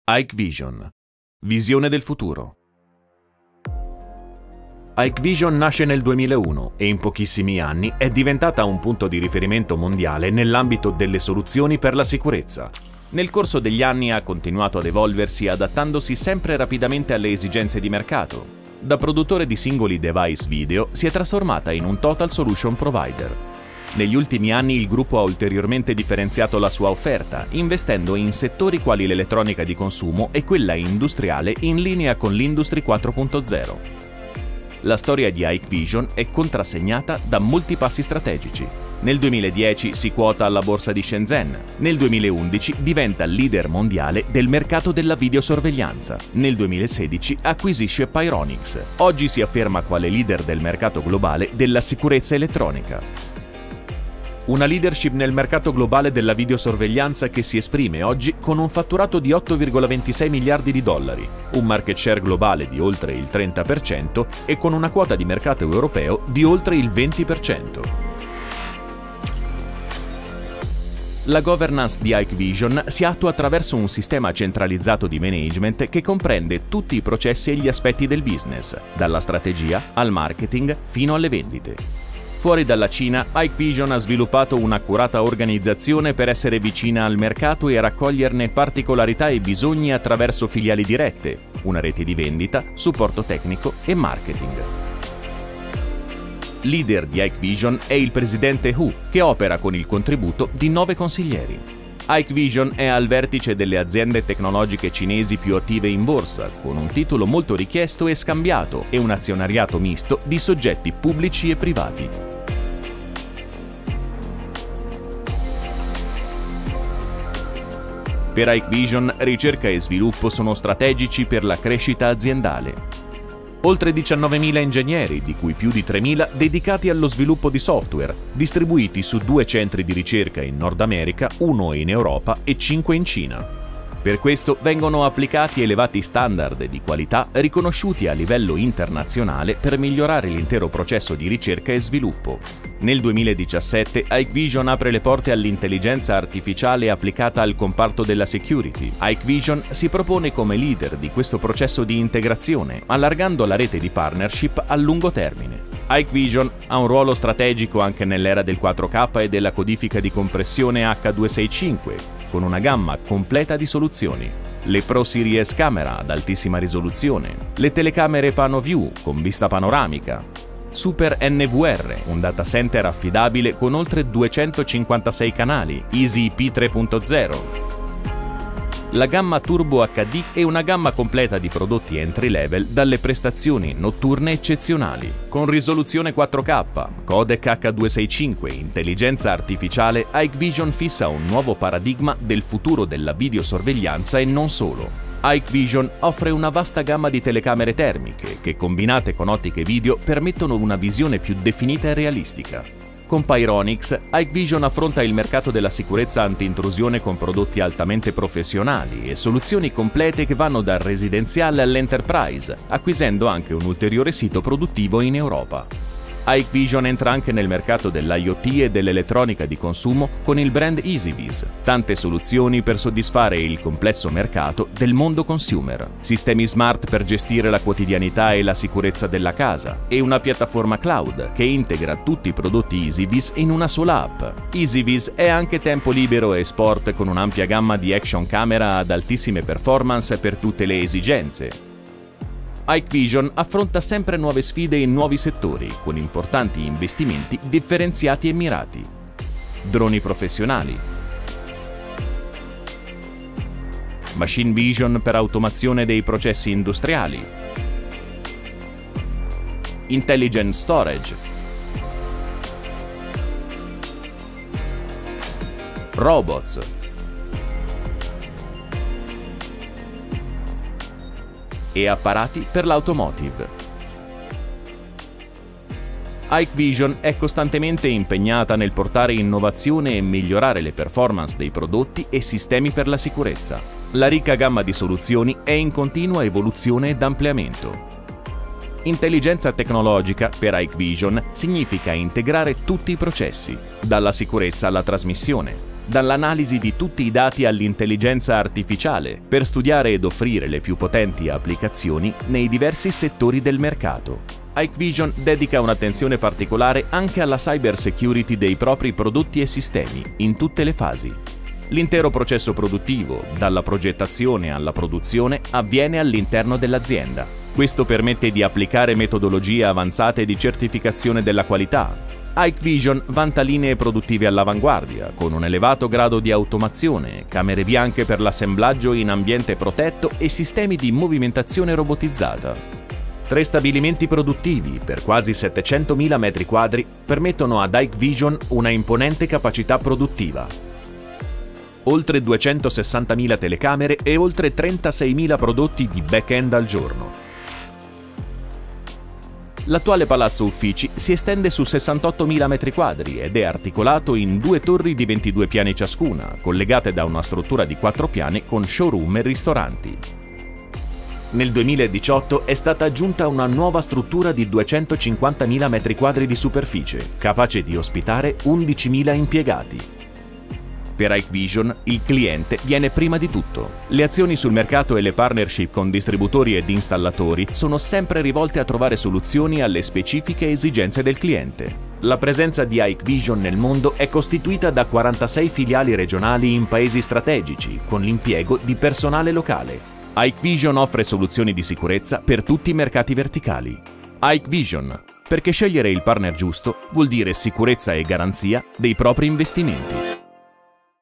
Hikvision. Visione del futuro. Hikvision nasce nel 2001 e in pochissimi anni è diventata un punto di riferimento mondiale nell'ambito delle soluzioni per la sicurezza. Nel corso degli anni ha continuato ad evolversi adattandosi sempre rapidamente alle esigenze di mercato. Da produttore di singoli device video si è trasformata in un total solution provider. Negli ultimi anni il gruppo ha ulteriormente differenziato la sua offerta, investendo in settori quali l'elettronica di consumo e quella industriale in linea con l'Industry 4.0. La storia di Hikvision è contrassegnata da molti passi strategici. Nel 2010 si quota alla borsa di Shenzhen, nel 2011 diventa leader mondiale del mercato della videosorveglianza, nel 2016 acquisisce Pyronix, oggi si afferma quale leader del mercato globale della sicurezza elettronica. Una leadership nel mercato globale della videosorveglianza che si esprime oggi con un fatturato di 8,26 miliardi di dollari, un market share globale di oltre il 30% e con una quota di mercato europeo di oltre il 20%. La governance di Hikvision si attua attraverso un sistema centralizzato di management che comprende tutti i processi e gli aspetti del business, dalla strategia al marketing fino alle vendite. Fuori dalla Cina, Hikvision ha sviluppato un'accurata organizzazione per essere vicina al mercato e raccoglierne particolarità e bisogni attraverso filiali dirette, una rete di vendita, supporto tecnico e marketing. Leader di Hikvision è il presidente Hu, che opera con il contributo di 9 consiglieri. Hikvision è al vertice delle aziende tecnologiche cinesi più attive in borsa, con un titolo molto richiesto e scambiato e un azionariato misto di soggetti pubblici e privati. Per Hikvision, ricerca e sviluppo sono strategici per la crescita aziendale. Oltre 19.000 ingegneri, di cui più di 3.000 dedicati allo sviluppo di software, distribuiti su 2 centri di ricerca in Nord America, 1 in Europa e 5 in Cina. Per questo vengono applicati elevati standard di qualità riconosciuti a livello internazionale per migliorare l'intero processo di ricerca e sviluppo. Nel 2017 Hikvision apre le porte all'intelligenza artificiale applicata al comparto della security. Hikvision si propone come leader di questo processo di integrazione, allargando la rete di partnership a lungo termine. Hikvision ha un ruolo strategico anche nell'era del 4K e della codifica di compressione H265, con una gamma completa di soluzioni. Le Pro Series camera ad altissima risoluzione, le telecamere PanoView con vista panoramica, Super NVR, un data center affidabile con oltre 256 canali, Easy IP 3.0, la gamma Turbo HD e una gamma completa di prodotti entry level dalle prestazioni notturne eccezionali. Con risoluzione 4K, codec H265 e intelligenza artificiale, Hikvision fissa un nuovo paradigma del futuro della videosorveglianza e non solo. Hikvision offre una vasta gamma di telecamere termiche che, combinate con ottiche video, permettono una visione più definita e realistica. Con Pyronix, Hikvision affronta il mercato della sicurezza anti-intrusione con prodotti altamente professionali e soluzioni complete che vanno dal residenziale all'enterprise, acquisendo anche un ulteriore sito produttivo in Europa. Hikvision entra anche nel mercato dell'IoT e dell'elettronica di consumo con il brand EasyVis, tante soluzioni per soddisfare il complesso mercato del mondo consumer, sistemi smart per gestire la quotidianità e la sicurezza della casa e una piattaforma cloud che integra tutti i prodotti EasyVis in una sola app. EasyVis è anche tempo libero e sport con un'ampia gamma di action camera ad altissime performance per tutte le esigenze. Hikvision affronta sempre nuove sfide in nuovi settori, con importanti investimenti differenziati e mirati. Droni professionali, machine vision per automazione dei processi industriali, intelligent storage, robots, e apparati per l'automotive. Hikvision è costantemente impegnata nel portare innovazione e migliorare le performance dei prodotti e sistemi per la sicurezza. La ricca gamma di soluzioni è in continua evoluzione ed ampliamento. Intelligenza tecnologica per Hikvision significa integrare tutti i processi, dalla sicurezza alla trasmissione, dall'analisi di tutti i dati all'intelligenza artificiale, per studiare ed offrire le più potenti applicazioni nei diversi settori del mercato. Hikvision dedica un'attenzione particolare anche alla cyber security dei propri prodotti e sistemi, in tutte le fasi. L'intero processo produttivo, dalla progettazione alla produzione, avviene all'interno dell'azienda. Questo permette di applicare metodologie avanzate di certificazione della qualità. Hikvision vanta linee produttive all'avanguardia, con un elevato grado di automazione, camere bianche per l'assemblaggio in ambiente protetto e sistemi di movimentazione robotizzata. 3 stabilimenti produttivi per quasi 700.000 metri quadri permettono ad Hikvision una imponente capacità produttiva. Oltre 260.000 telecamere e oltre 36.000 prodotti di back-end al giorno. L'attuale palazzo uffici si estende su 68.000 metri quadri ed è articolato in 2 torri di 22 piani ciascuna, collegate da una struttura di 4 piani con showroom e ristoranti. Nel 2018 è stata aggiunta una nuova struttura di 250.000 metri quadri di superficie, capace di ospitare 11.000 impiegati. Per Hikvision il cliente viene prima di tutto. Le azioni sul mercato e le partnership con distributori ed installatori sono sempre rivolte a trovare soluzioni alle specifiche esigenze del cliente. La presenza di Hikvision nel mondo è costituita da 46 filiali regionali in paesi strategici, con l'impiego di personale locale. Hikvision offre soluzioni di sicurezza per tutti i mercati verticali. Hikvision, perché scegliere il partner giusto vuol dire sicurezza e garanzia dei propri investimenti.